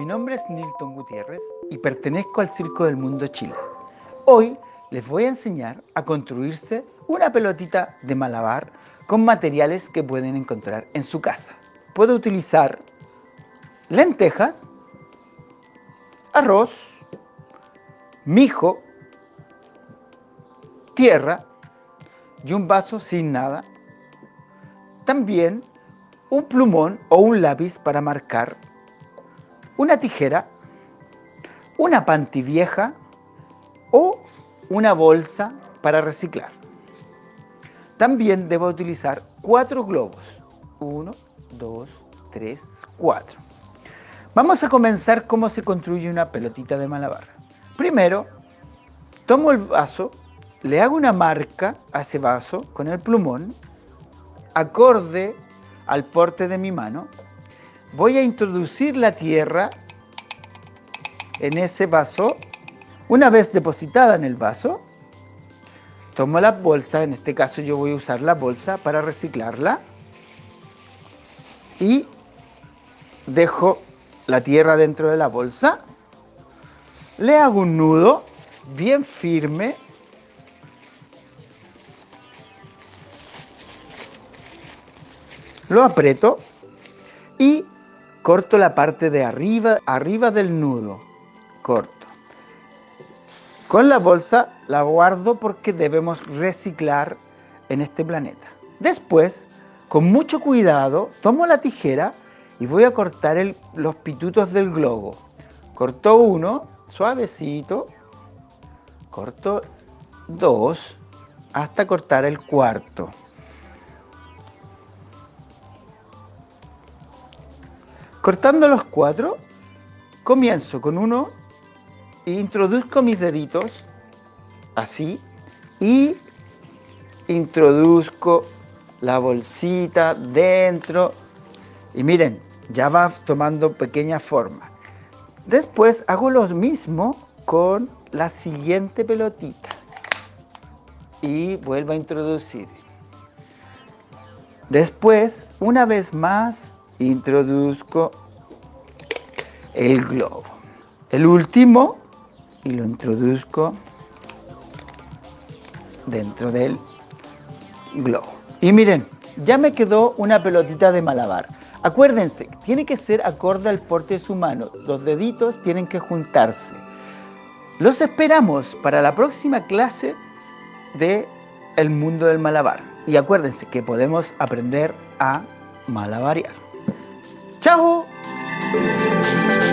Mi nombre es Nilton Gutiérrez y pertenezco al Circo del Mundo Chile. Hoy les voy a enseñar a construirse una pelotita de malabar con materiales que pueden encontrar en su casa. Puede utilizar lentejas, arroz, mijo, tierra y un vaso sin nada. También un plumón o un lápiz para marcar, una tijera, una panty vieja o una bolsa para reciclar. También debo utilizar 4 globos. 1, 2, 3, 4. Vamos a comenzar cómo se construye una pelotita de malabar. Primero, tomo el vaso, le hago una marca a ese vaso con el plumón, acorde al porte de mi mano. Voy a introducir la tierra en ese vaso. Una vez depositada en el vaso, tomo la bolsa, en este caso yo voy a usar la bolsa para reciclarla, y dejo la tierra dentro de la bolsa, le hago un nudo bien firme, lo aprieto y corto la parte de arriba del nudo, corto. Con la bolsa la guardo porque debemos reciclar en este planeta. Después, con mucho cuidado, tomo la tijera y voy a cortar los pitutos del globo. Corto uno, suavecito, corto 2, hasta cortar el cuarto. Cortando los 4, comienzo con uno, introduzco mis deditos, así, y introduzco la bolsita dentro, y miren, ya va tomando pequeña forma. Después hago lo mismo con la siguiente pelotita, y vuelvo a introducir. Después, una vez más, introduzco el globo. El último, y lo introduzco dentro del globo. Y miren, ya me quedó una pelotita de malabar. Acuérdense, tiene que ser acorde al porte de su mano. Los deditos tienen que juntarse. Los esperamos para la próxima clase de El Mundo del Malabar. Y acuérdense que podemos aprender a malabarear. ¡Chao!